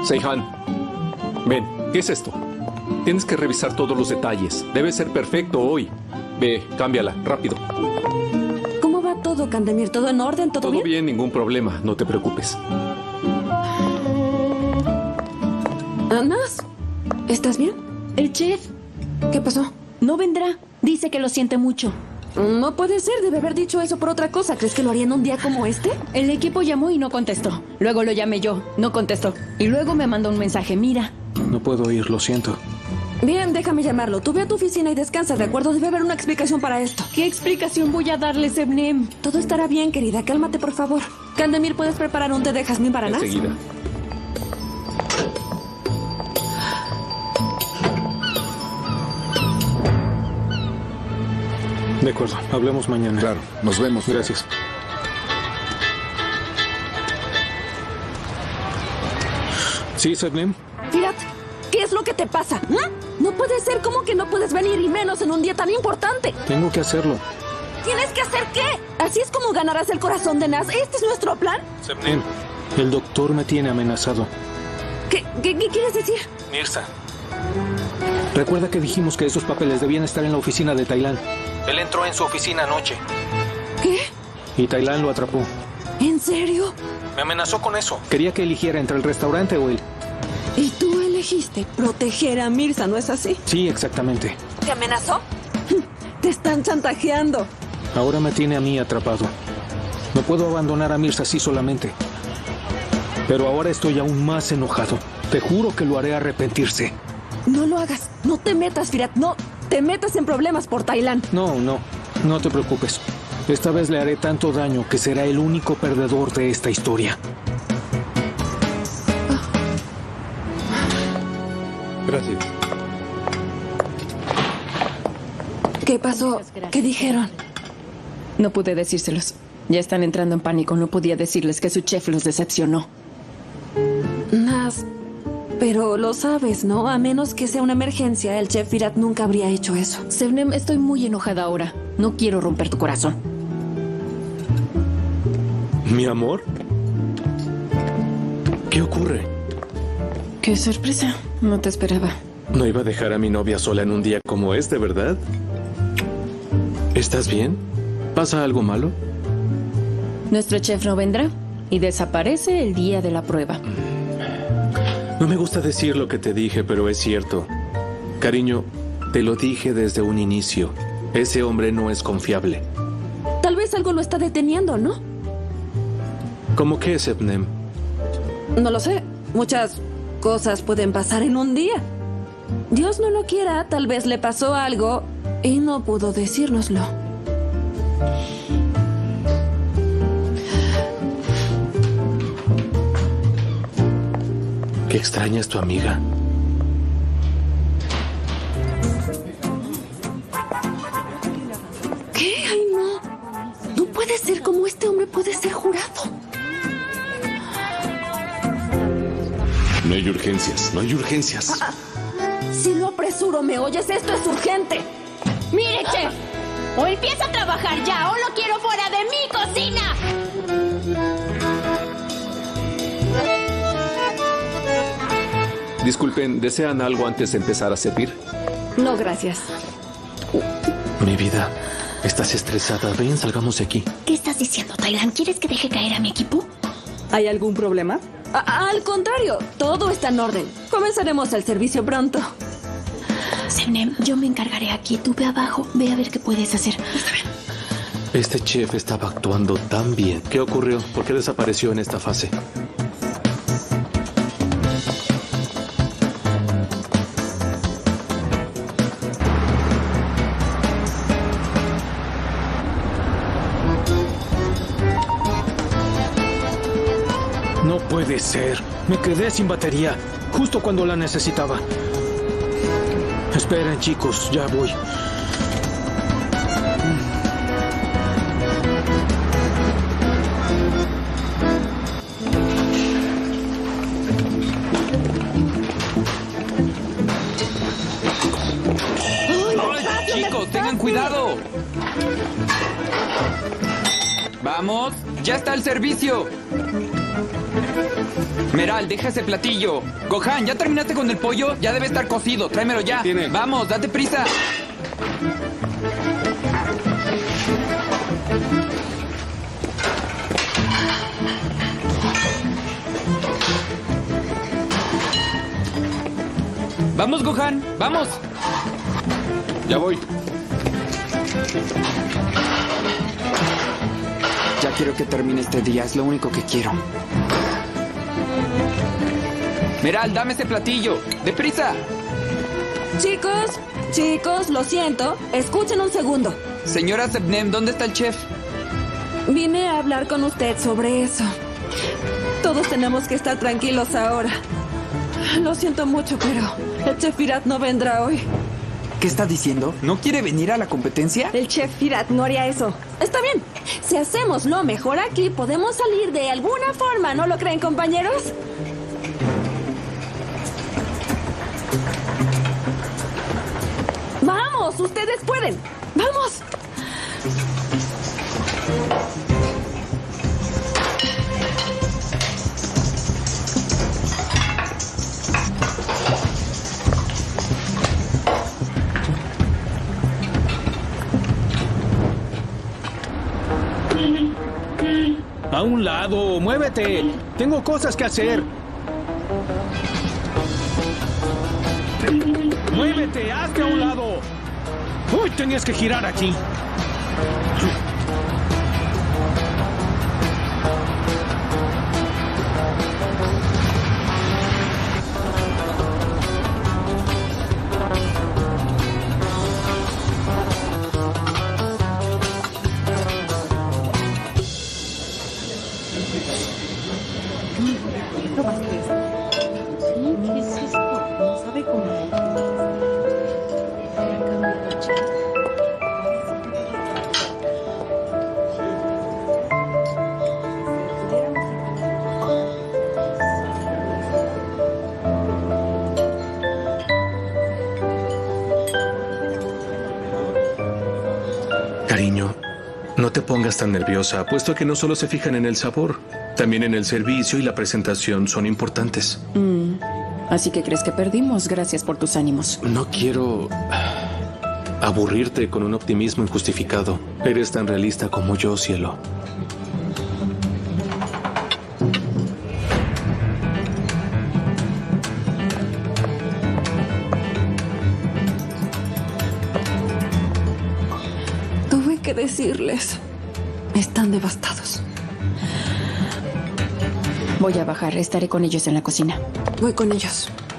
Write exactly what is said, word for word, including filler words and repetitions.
Seihan, ven, ¿qué es esto? Tienes que revisar todos los detalles. Debe ser perfecto hoy. Ve, cámbiala, rápido. ¿Cómo va todo, Candemir? ¿Todo en orden? ¿Todo, Todo bien? bien, ningún problema. No te preocupes. Anas, ¿estás bien? El chef ¿Qué pasó? no vendrá. Dice que lo siente mucho. No puede ser, debe haber dicho eso por otra cosa. ¿Crees que lo haría en un día como este? El equipo llamó y no contestó. Luego lo llamé yo, no contestó. Y luego me mandó un mensaje, mira. No puedo ir, lo siento. Bien, déjame llamarlo. Tú ve a tu oficina y descansa, ¿de acuerdo? Debe haber una explicación para esto. ¿Qué explicación voy a darle, Sebnem? Todo estará bien, querida. Cálmate, por favor. Candemir, ¿puedes preparar un té de jazmín para Nas? Enseguida. De acuerdo, hablemos mañana. Claro, nos vemos. Gracias. ¿Sí, Sebnem? Firat, ¿qué es lo que te pasa? ¿Mm? No puede ser. ¿Cómo que no puedes venir? Y menos en un día tan importante. Tengo que hacerlo. ¿Tienes que hacer qué? ¿Así es como ganarás el corazón de Nas? ¿Este es nuestro plan? Sebnem, el doctor me tiene amenazado. ¿Qué, qué, qué quieres decir? Mirza. Recuerda que dijimos que esos papeles debían estar en la oficina de Tailán. Él entró en su oficina anoche. ¿Qué? Y Tailán lo atrapó. ¿En serio? Me amenazó con eso. Quería que eligiera entre el restaurante o él. Y tú elegiste proteger a Mirza, ¿no es así? Sí, exactamente. ¿Te amenazó? Te están chantajeando. Ahora me tiene a mí atrapado. No puedo abandonar a Mirza así solamente. Pero ahora estoy aún más enojado. Te juro que lo haré arrepentirse. No lo hagas. No te metas, Firat. No te metas en problemas por Tailán. No, no. No te preocupes. Esta vez le haré tanto daño que será el único perdedor de esta historia. Gracias. ¿Qué pasó? ¿Qué dijeron? No pude decírselos. Ya están entrando en pánico. No podía decirles que su chef los decepcionó. Nas, pero lo sabes, ¿no? A menos que sea una emergencia, el chef Firat nunca habría hecho eso. Sebnem, estoy muy enojada ahora. No quiero romper tu corazón. ¿Mi amor? ¿Qué ocurre? Qué sorpresa. No te esperaba. No iba a dejar a mi novia sola en un día como este, ¿verdad? ¿Estás bien? ¿Pasa algo malo? Nuestro chef no vendrá y desaparece el día de la prueba. No me gusta decir lo que te dije, pero es cierto. Cariño, te lo dije desde un inicio. Ese hombre no es confiable. Tal vez algo lo está deteniendo, ¿no? ¿Cómo qué, Sebnem? No lo sé. Muchas cosas pueden pasar en un día. Dios no lo quiera, tal vez le pasó algo y no pudo decírnoslo. Qué extraña es tu amiga. ¿Qué? Ay, no. No puede ser como este hombre puede ser jurado. No hay urgencias, no hay urgencias. Ah, si lo apresuro, ¿me oyes? Esto es urgente. Mire, chef. O empieza a trabajar ya o lo quiero fuera de mi cocina. Disculpen, ¿desean algo antes de empezar a servir? No, gracias. Mi vida, estás estresada. Ven, salgamos de aquí. ¿Qué estás diciendo, Tailán? ¿Quieres que deje caer a mi equipo? ¿Hay algún problema? A- al contrario, todo está en orden. Comenzaremos el servicio pronto. Sebnem, yo me encargaré aquí. Tú ve abajo, ve a ver qué puedes hacer. Está bien. Este chef estaba actuando tan bien. ¿Qué ocurrió? ¿Por qué desapareció en esta fase? No puede ser. Me quedé sin batería, justo cuando la necesitaba. Esperen, chicos, ya voy. ¡Ay, chicos, tengan cuidado! ¡Vamos! ¡Ya está el servicio! Meral, deja ese platillo. Gohan, ¿ya terminaste con el pollo? Ya debe estar cocido. Tráemelo ya. Tiene. Vamos, date prisa. Vamos, Gohan, vamos. Ya voy. Ya quiero que termine este día, es lo único que quiero. Meral, dame ese platillo. ¡Deprisa! Chicos, chicos, lo siento. Escuchen un segundo. Señora Sebnem, ¿dónde está el chef? Vine a hablar con usted sobre eso. Todos tenemos que estar tranquilos ahora. Lo siento mucho, pero el chef Virat no vendrá hoy. ¿Qué está diciendo? ¿No quiere venir a la competencia? El chef Virat no haría eso. Está bien. Si hacemos lo mejor aquí, podemos salir de alguna forma, ¿no lo creen, compañeros? ¡Vamos! ¡Ustedes pueden! ¡Vamos! A un lado, muévete. Tengo cosas que hacer. Muévete, hazte a un lado. Uy, tenías que girar aquí. Cariño, no te pongas tan nerviosa, puesto que no solo se fijan en el sabor, también en el servicio y la presentación son importantes. Mm. Así que crees que perdimos. Gracias por tus ánimos. No quiero aburrirte con un optimismo injustificado. Eres tan realista como yo, cielo. Tuve que decirles. Están devastados. Voy a bajar. Estaré con ellos en la cocina. Voy con ellos.